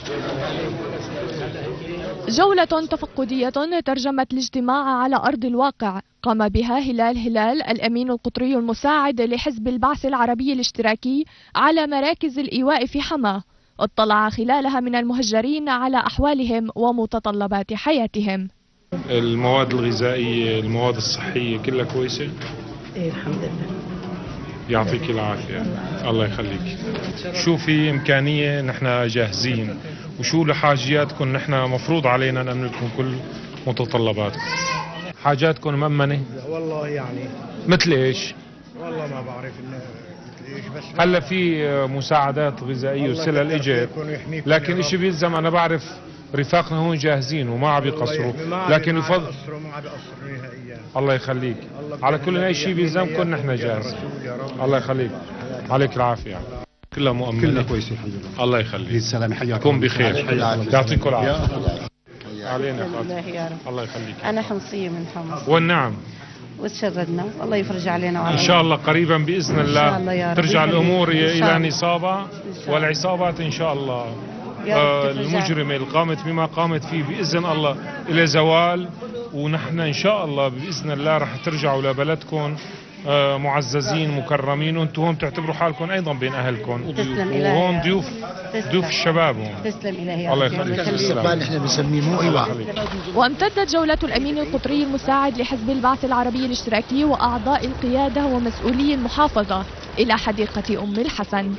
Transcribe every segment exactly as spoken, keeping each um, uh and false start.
جولة تفقدية ترجمت الاجتماع على أرض الواقع قام بها هلال هلال الأمين القطري المساعد لحزب البعث العربي الاشتراكي على مراكز الإيواء في حما، اطلع خلالها من المهجرين على أحوالهم ومتطلبات حياتهم. المواد الغذائية، المواد الصحية كلها كويسة؟ ايه الحمد لله. يعطيك العافية، الله يخليك. شو في إمكانية نحن جاهزين، وشو لحاجياتكم نحن مفروض علينا نأمن لكم كل متطلباتكم. حاجاتكم مأمنة؟ والله يعني مثل إيش؟ والله ما بعرف إنه مثل إيش، بس هلا في مساعدات غذائية وسلل إجت، لكن إشي بيلزم. أنا بعرف رفاقنا هون جاهزين وما عم يقصروا، لكن يفضل ما عم يقصروا نهائيا. الله يخليك. على كل أي شيء بيلزمكم نحن جاهز. الله يخليك، عليك العافية. كلها مؤمنة، كلها كويسة الحمد لله. الله يخليك. السلام، حياكم. كن بخير، يعطيكم العافية. علينا يا رب. الله يخليك. أنا حمصية من حمص. والنعم. وتشردنا، الله يفرج علينا وعلينا. إن شاء الله قريبا بإذن الله إن شاء الله يا رب. ترجع الأمور إلى الله. نصابها، والعصابات إن شاء الله آه المجرمة اللي قامت بما قامت فيه بإذن الله إلى زوال، ونحن إن شاء الله بإذن الله رح ترجعوا لبلدكم آه معززين مكرمين، وانتم هون تعتبروا حالكم أيضا بين أهلكم، وهون ضيوف ضيوف الشباب هون. تسلم إلهي. الله يخليك. الاستقبال احنا بنسميه مو ايواء. وامتدت جولة الأمين القطري المساعد لحزب البعث العربي الاشتراكي وأعضاء القيادة ومسؤولي المحافظة إلى حديقة أم الحسن.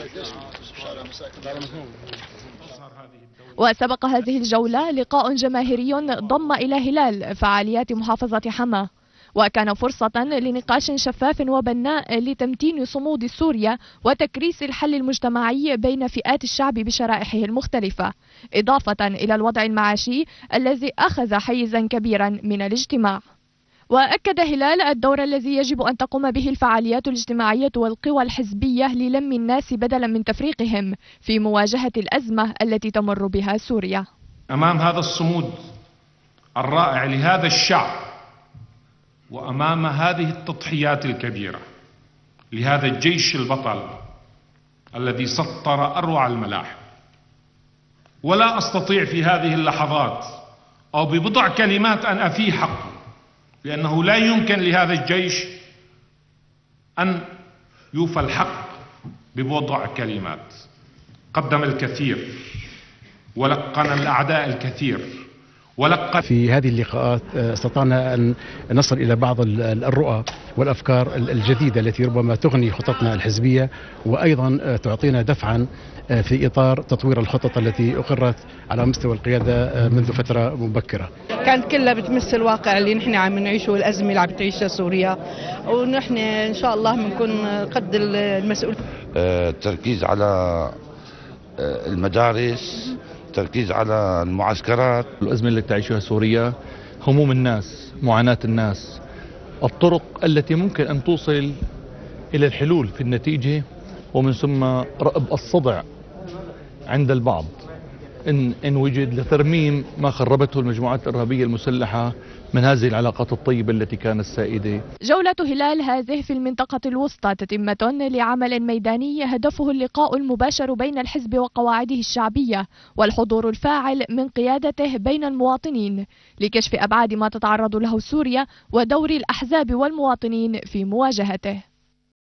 وسبق هذه الجولة لقاء جماهيري ضم إلى هلال فعاليات محافظة حما، وكان فرصة لنقاش شفاف وبناء لتمتين صمود سوريا وتكريس الحل المجتمعي بين فئات الشعب بشرائحه المختلفة، إضافة إلى الوضع المعاشي الذي أخذ حيزا كبيرا من الاجتماع. وأكد هلال الدور الذي يجب أن تقوم به الفعاليات الاجتماعية والقوى الحزبية للم الناس بدلا من تفريقهم في مواجهة الأزمة التي تمر بها سوريا. أمام هذا الصمود الرائع لهذا الشعب، وأمام هذه التضحيات الكبيرة لهذا الجيش البطل الذي سطر أروع الملاحم، ولا أستطيع في هذه اللحظات أو ببضع كلمات أن أفي حقه، لأنه لا يمكن لهذا الجيش أن يوفى الحق ببضع كلمات. قدم الكثير ولقن الأعداء الكثير ولقن. في هذه اللقاءات استطعنا أن نصل إلى بعض الرؤى والأفكار الجديدة التي ربما تغني خططنا الحزبية، وأيضا تعطينا دفعا في إطار تطوير الخطط التي أقرت على مستوى القيادة منذ فترة مبكرة. كانت كلها بتمس الواقع اللي نحن عم نعيشه والأزمة اللي عم تعيشها سوريا، ونحن إن شاء الله بنكون قد المسؤول. التركيز على المدارس، تركيز على المعسكرات. الأزمة اللي تعيشها سوريا، هموم الناس، معاناة الناس، الطرق التي ممكن أن توصل إلى الحلول في النتيجة، ومن ثم رأب الصدع عند البعض إن, إن وجد لترميم ما خربته المجموعات الإرهابية المسلحة من هذه العلاقات الطيبة التي كانت سائدة. جولة هلال هذه في المنطقة الوسطى تتمة لعمل ميداني هدفه اللقاء المباشر بين الحزب وقواعده الشعبية والحضور الفاعل من قيادته بين المواطنين لكشف أبعاد ما تتعرض له سوريا ودور الأحزاب والمواطنين في مواجهته.